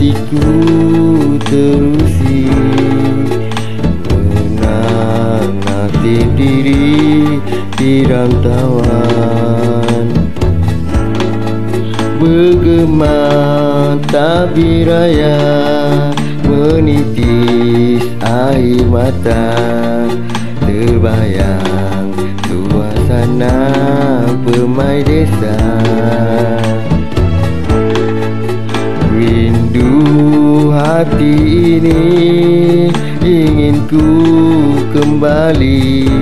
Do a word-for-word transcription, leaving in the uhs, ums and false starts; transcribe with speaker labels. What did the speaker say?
Speaker 1: hatiku terusi menanati diri di rantauan, bergema tabir raya, menitis air mata, terbayang suasana Permai Desa. Rindu hati ini ingin ku kembali